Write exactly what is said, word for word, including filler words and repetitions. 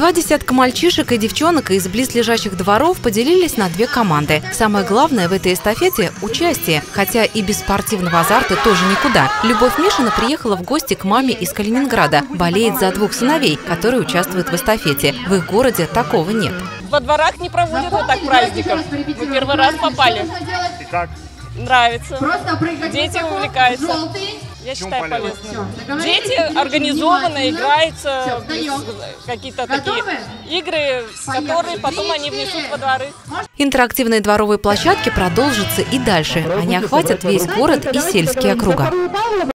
Два десятка мальчишек и девчонок из близлежащих дворов поделились на две команды. Самое главное в этой эстафете – участие, хотя и без спортивного азарта тоже никуда. Любовь Мишина приехала в гости к маме из Калининграда. Болеет за двух сыновей, которые участвуют в эстафете. В их городе такого нет. Во дворах не проводят вот так праздников. Мы первый раз попали. И как? Нравится. Дети увлекаются. Я считаю полезным. Дети организованно играются, какие-то такие игры, которые потом они внесут во дворы. Интерактивные дворовые площадки продолжатся и дальше. Они охватят весь город и сельские округа.